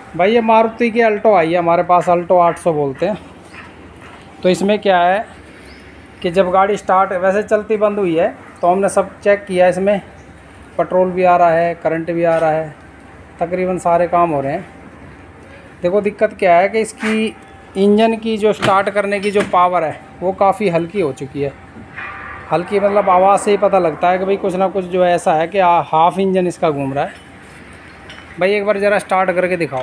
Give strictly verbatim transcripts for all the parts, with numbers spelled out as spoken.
भाई ये मारुति की अल्टो आई है हमारे पास, अल्टो आठ सौ बोलते हैं। तो इसमें क्या है कि जब गाड़ी स्टार्ट वैसे चलती बंद हुई है तो हमने सब चेक किया, इसमें पेट्रोल भी आ रहा है, करंट भी आ रहा है, तकरीबन सारे काम हो रहे हैं। देखो दिक्कत क्या है कि इसकी इंजन की जो स्टार्ट करने की जो पावर है वो काफ़ी हल्की हो चुकी है। हल्की मतलब आवाज़ से ही पता लगता है कि भाई कुछ ना कुछ जो है ऐसा है कि हाफ इंजन इसका घूम रहा है। भाई एक बार ज़रा स्टार्ट करके दिखाओ।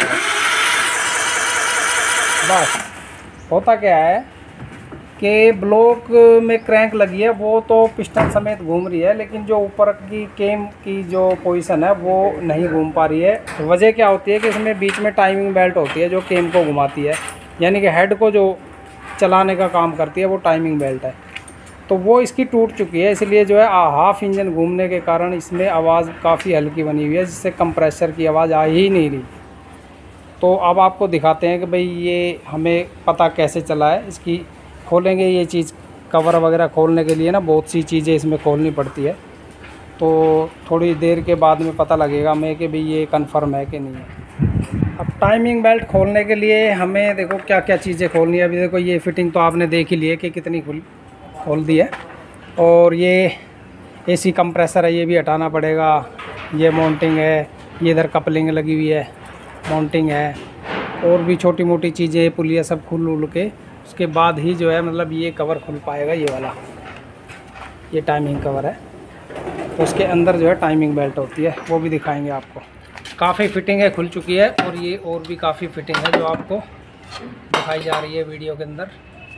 बस होता क्या है कि ब्लॉक में क्रैंक लगी है वो तो पिस्टन समेत घूम रही है, लेकिन जो ऊपर की केम की जो पोजीशन है वो नहीं घूम पा रही है। वजह क्या होती है कि इसमें बीच में टाइमिंग बेल्ट होती है जो केम को घुमाती है, यानी कि हेड को जो चलाने का काम करती है वो टाइमिंग बेल्ट है। तो वो इसकी टूट चुकी है, इसलिए जो है हाफ इंजन घूमने के कारण इसमें आवाज़ काफ़ी हल्की बनी हुई है, जिससे कंप्रेसर की आवाज़ आ ही नहीं रही। तो अब आपको दिखाते हैं कि भाई ये हमें पता कैसे चला है। इसकी खोलेंगे ये चीज़, कवर वगैरह खोलने के लिए ना बहुत सी चीज़ें इसमें खोलनी पड़ती है, तो थोड़ी देर के बाद में पता लगेगा हमें कि भाई ये कन्फर्म है कि नहीं है। अब टाइमिंग बेल्ट खोलने के लिए हमें देखो क्या क्या चीज़ें खोलनी है। अभी देखो ये फिटिंग तो आपने देख ही ली है कि कितनी खुल खोल दी है, और ये एसी कंप्रेसर है ये भी हटाना पड़ेगा। ये माउंटिंग है, ये इधर कपलिंग लगी हुई है, माउंटिंग है, और भी छोटी मोटी चीज़ें पुलिया सब खुल उल के उसके बाद ही जो है मतलब ये कवर खुल पाएगा। ये वाला ये टाइमिंग कवर है, तो उसके अंदर जो है टाइमिंग बेल्ट होती है वो भी दिखाएंगे आपको। काफ़ी फिटिंग है खुल चुकी है, और ये और भी काफ़ी फिटिंग है जो आपको दिखाई जा रही है वीडियो के अंदर।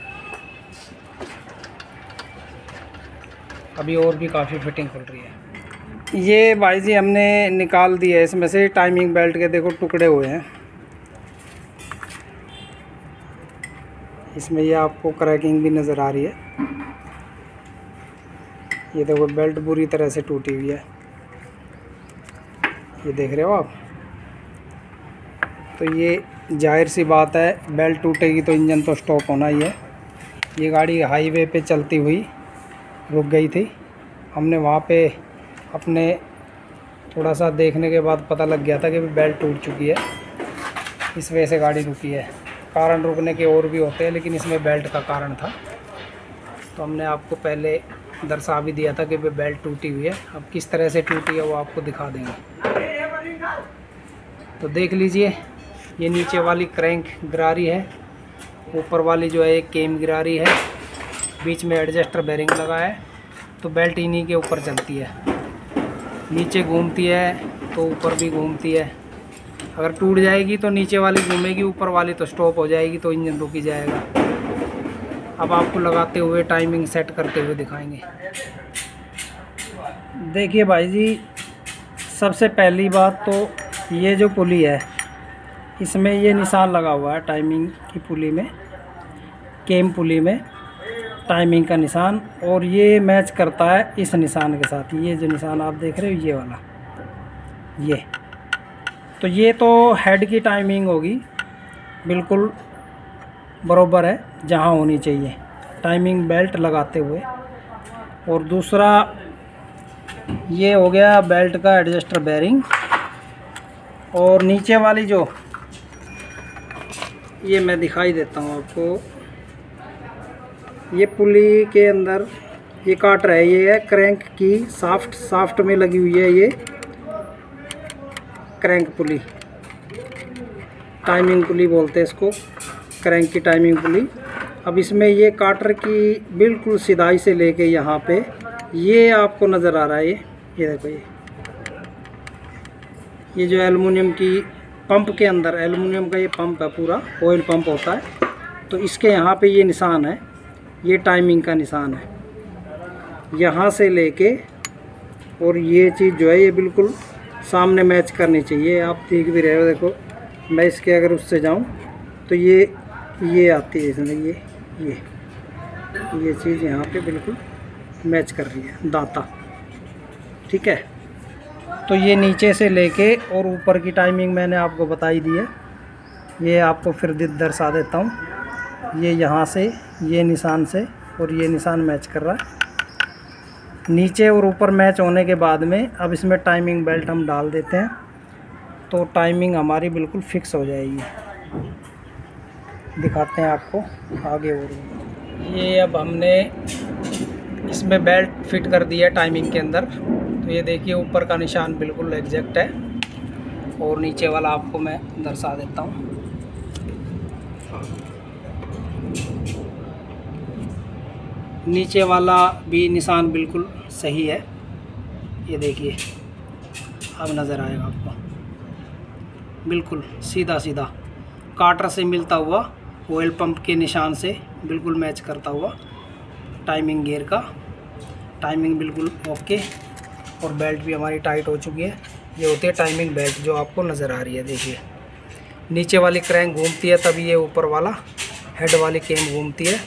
अभी और भी काफ़ी फिटिंग खुल रही है। ये भाई जी हमने निकाल दिया है इसमें से टाइमिंग बेल्ट के, देखो टुकड़े हुए हैं इसमें। ये आपको क्रैकिंग भी नज़र आ रही है। ये देखो बेल्ट बुरी तरह से टूटी हुई है, ये देख रहे हो आप। तो ये जाहिर सी बात है बेल्ट टूटेगी तो इंजन तो स्टॉप होना ही है। ये गाड़ी हाईवे पे चलती हुई रुक गई थी, हमने वहाँ पे अपने थोड़ा सा देखने के बाद पता लग गया था कि बेल्ट टूट चुकी है, इस वजह से गाड़ी रुकी है। कारण रुकने के और भी होते हैं, लेकिन इसमें बेल्ट का कारण था, तो हमने आपको पहले दर्शा भी दिया था कि बेल्ट टूटी हुई है। अब किस तरह से टूटी है वो आपको दिखा देंगे। तो देख लीजिए, ये नीचे वाली क्रैंक गिरारी है, ऊपर वाली जो है एक केम गिरारी है, बीच में एडजस्टर बेरिंग लगा है, तो बेल्ट इन्हीं के ऊपर चलती है। नीचे घूमती है तो ऊपर भी घूमती है। अगर टूट जाएगी तो नीचे वाली घूमेगी, ऊपर वाली तो स्टॉप हो जाएगी, तो इंजन रुक ही जाएगा। अब आपको लगाते हुए टाइमिंग सेट करते हुए दिखाएंगे। देखिए भाई जी, सबसे पहली बात तो ये जो पुली है इसमें ये निशान लगा हुआ है टाइमिंग की पुली में, केम पुली में टाइमिंग का निशान, और ये मैच करता है इस निशान के साथ। ये जो निशान आप देख रहे हो ये वाला, ये तो ये तो हेड की टाइमिंग होगी, बिल्कुल बरोबर है जहाँ होनी चाहिए टाइमिंग बेल्ट लगाते हुए। और दूसरा ये हो गया बेल्ट का एडजस्टर बेरिंग, और नीचे वाली जो ये मैं दिखाई देता हूँ आपको, ये पुली के अंदर ये काट रहा है, ये है क्रैंक की साफ्ट साफ्ट में लगी हुई है ये क्रैंक पुली, टाइमिंग पुली बोलते हैं इसको, क्रैंक की टाइमिंग पुली। अब इसमें ये काटर की बिल्कुल सिधाई से लेके यहाँ पे ये आपको नज़र आ रहा है, ये ये देखो, ये ये जो एलुमिनियम की पंप के अंदर, एलुमिनियम का ये पंप है, पूरा ऑयल पंप होता है, तो इसके यहाँ पे ये निशान है, ये टाइमिंग का निशान है। यहाँ से लेके और ये चीज़ जो है ये बिल्कुल सामने मैच करनी चाहिए। आप देख भी रहे हो, देखो मैं इसके अगर उससे जाऊँ तो ये ये आती है इसमें, ये ये ये चीज़ यहाँ पे बिल्कुल मैच कर रही है, दाता, ठीक है। तो ये नीचे से लेके और ऊपर की टाइमिंग मैंने आपको बताई दी है। ये आपको फिर दर्शा देता हूँ, ये यहाँ से ये निशान से और ये निशान मैच कर रहा है। नीचे और ऊपर मैच होने के बाद में अब इसमें टाइमिंग बेल्ट हम डाल देते हैं। तो टाइमिंग हमारी बिल्कुल फिक्स हो जाएगी। दिखाते हैं आपको आगे। और ये अब हमने इसमें बेल्ट फिट कर दिया टाइमिंग के अंदर। तो ये देखिए ऊपर का निशान बिल्कुल एग्जैक्ट है, और नीचे वाला आपको मैं दर्शा देता हूँ। नीचे वाला भी निशान बिल्कुल सही है, ये देखिए अब नज़र आएगा आपको, बिल्कुल सीधा सीधा काटर से मिलता हुआ, ऑयल पंप के निशान से बिल्कुल मैच करता हुआ टाइमिंग गियर का। टाइमिंग बिल्कुल ओके, और बेल्ट भी हमारी टाइट हो चुकी है। ये होती है टाइमिंग बेल्ट जो आपको नज़र आ रही है। देखिए नीचे वाली क्रैंक घूमती है तभी ये ऊपर वाला हेड वाली केम घूमती है,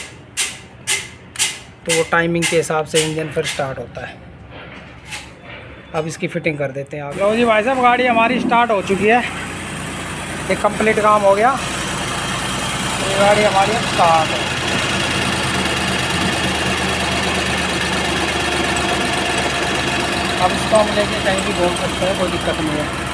तो वो टाइमिंग के हिसाब से इंजन फिर स्टार्ट होता है। अब इसकी फिटिंग कर देते हैं आप। लो जी भाई साहब, गाड़ी हमारी स्टार्ट हो चुकी है, एक कंप्लीट काम हो गया। ये गाड़ी हमारी अब स्टार्ट है। अब इसको हम लेके कहीं भी घूम सकते हैं, कोई दिक्कत नहीं है।